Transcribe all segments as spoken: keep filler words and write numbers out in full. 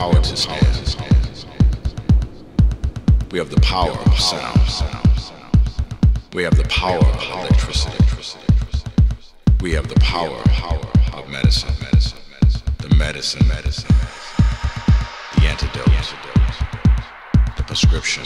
power to stand. We have the power of sound. We have the power of electricity. We have the power of medicine. The medicine, medicine, the antidote, the prescription,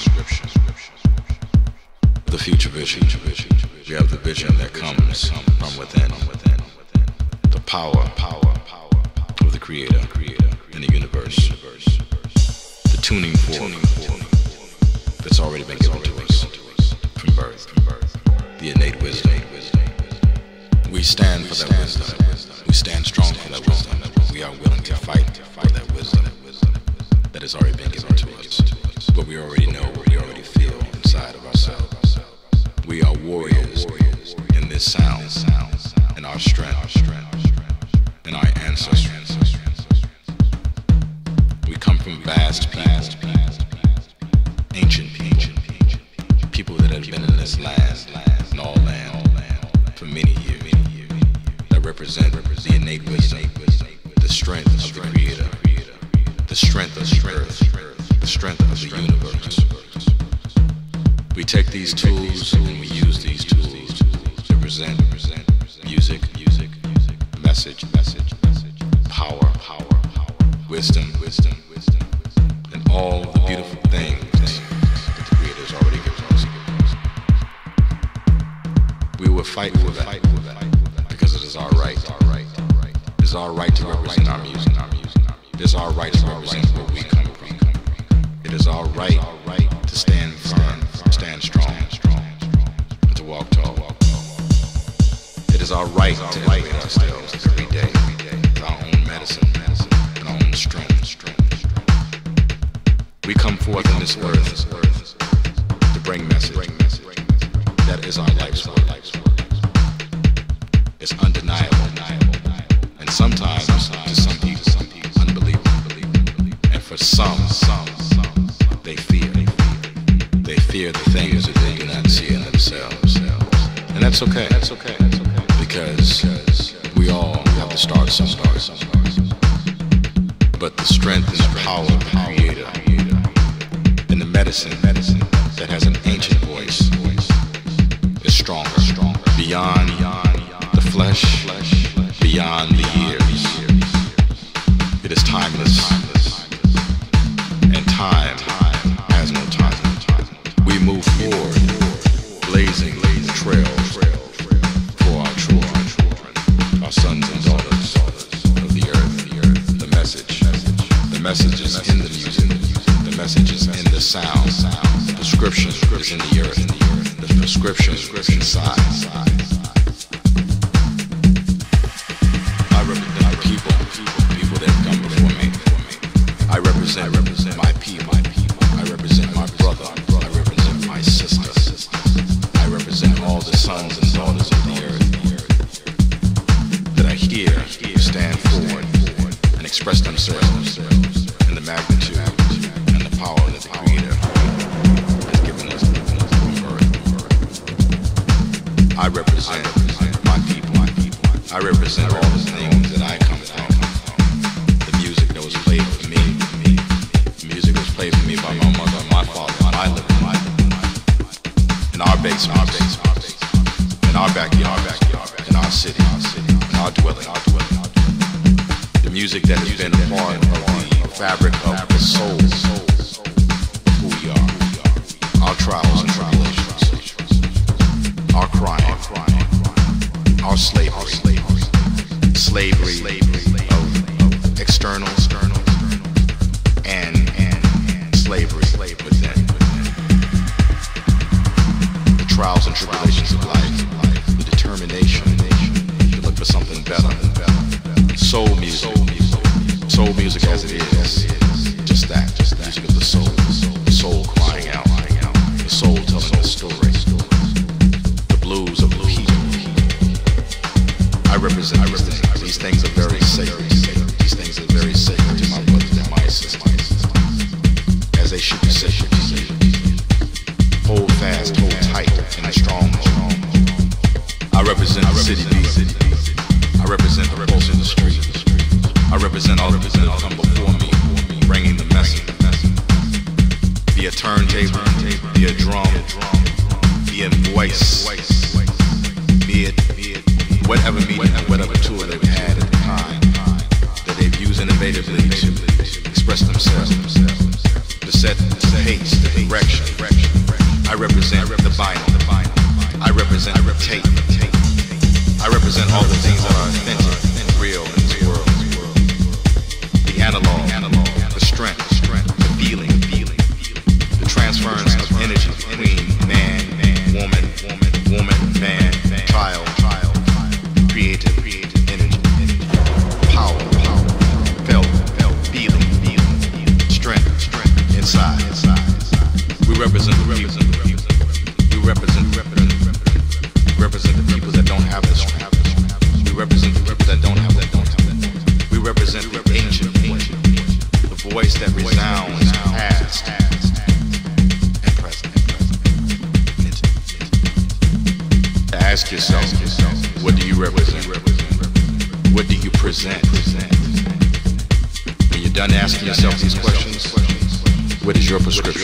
the future vision. We have the vision that comes from within. The power of the Creator in the universe. The tuning fork that's already been given to us from birth. The innate wisdom. We stand for that wisdom. We stand strong for that wisdom. We are willing to fight for that wisdom that has already been given to us. But we already know, we already feel inside of ourselves. We are warriors in this sound, in our strength, in our ancestry. We come from vast people, ancient people, people that have been in this land, in all land, for many years, that represent the innate wisdom, the strength of the Creator, the strength of the earth, the strength of the universe. We take these tools and we use these tools to present music, music, message, message, power, power, wisdom, wisdom, wisdom, and all the beautiful things that the Creator has already given us. We will fight for that because it is our right. It is our right to represent our music. It is our right to represent where we come from. It is our right to stand firm, stand strong, and to walk tall. It is our right to elevate ourselves every day with our own medicine and our own strength. We come forth in this earth to bring message. That is our life's work. It's undeniable. And sometimes, to some people, unbelievable. And for some, they fear. They fear the things that they do not see in themselves. And that's okay. That's okay. Because we all have to start somewhere. But the strength and the power of the Creator and the medicine that has an ancient voice is stronger. Beyond the flesh, beyond the years. It is timeless. And time has no time. We move forward, blazing the trail for our children, our sons and daughters of the earth. The message, the message is in the music. The message is in the sound. The prescription is in the earth. The prescription is inside. I represent the people, people that have come before me. I represent, I represent my people. I represent my brother. I represent my sister. I represent all the sons and daughters of the earth that are here to stand forward and express themselves in the magnitude and the power that the Creator has given us from earth. I represent my people. I represent all the things that I come from. The music that was played for me. The music was played for me by my mother, my father, my living life. In our basement, in our backyard, in our city, in our dwelling. The music that has been a part of the fabric of the soul of who we are. Our trials and tribulations. Our crying. Our slavery. Slavery of external and slavery within. The trials and tribulations of life, the determination to look for something better. Soul music, soul music as it is, just that, just that. Music of the soul, the soul crying out, the soul telling the story, the blues of the people. I represent these things. These things are very sacred. These things are very sacred to my brothers and my sisters, as they should be sacred. Hold fast, hold tight, and strong. I represent the city beat. I represent the pulse in the street. I represent all of them that come before me, bringing turntable, be a drum, be a voice, be it whatever medium, whatever tool they've had at the time that they've used innovatively to express themselves, to set the pace, the direction. I represent the vinyl, I represent the tape, I represent all the things that are authentic and real in this world. The analog, the strength, the feeling, the transference of energy between man, woman, woman, man, child, creative energy, power, felt, feeling, strength, inside. We represent the people. We represent represent the people that don't have the strength. We represent the people that don't have that. We represent the ancient voice, the voice that resounds past and present. To ask yourself, what do you represent? What do you present? When you're done asking yourself these questions, what is your prescription?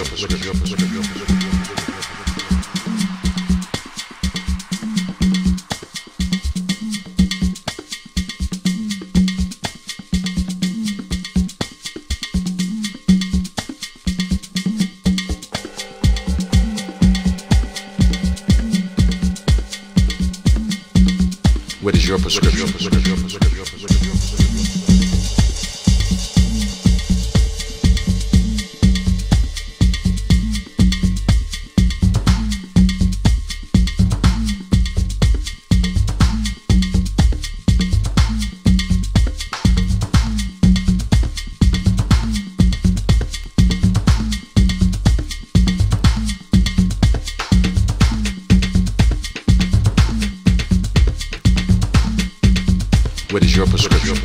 What is your prescription? What is your prescription?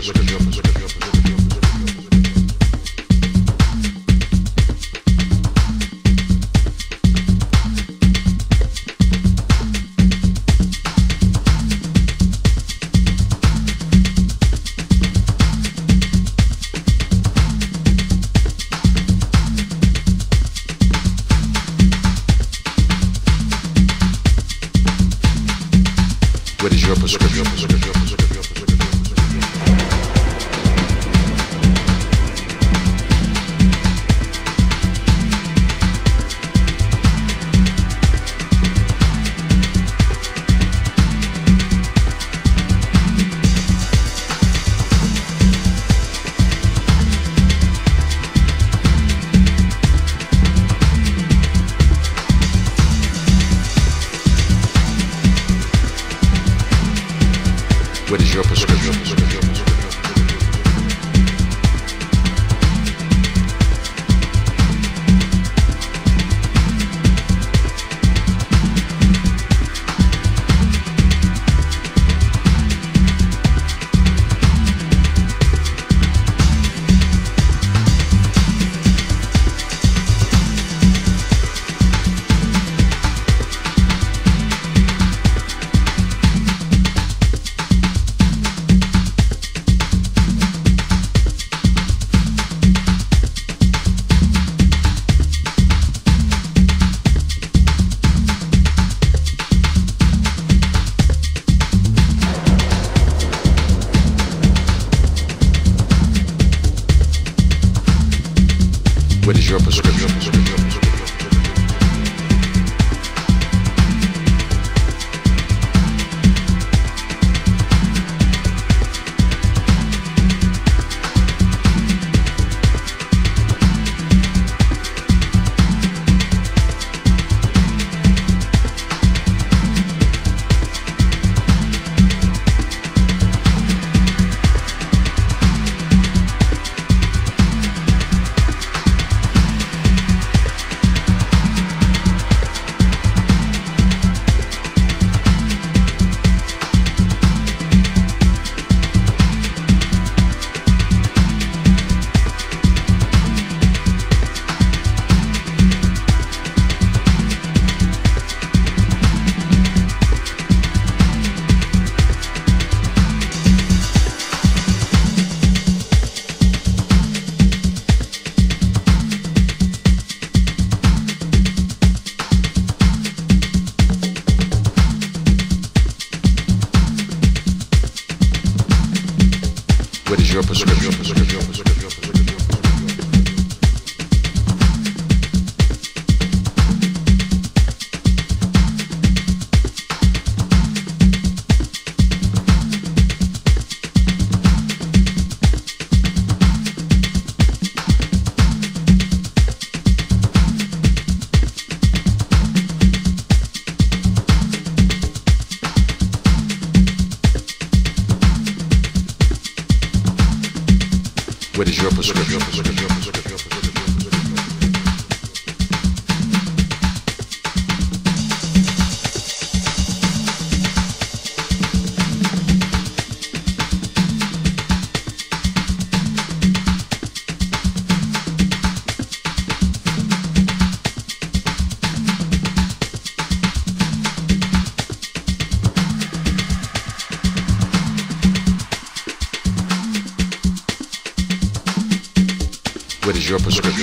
What is your prescription? What is your prescription? What is your prescription? What is your prescription? What is your prescription? What is your prescription?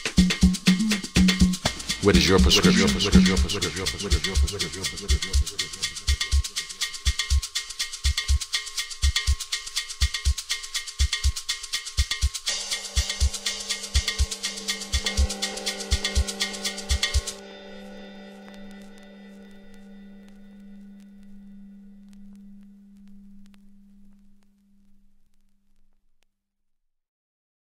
What is your prescription?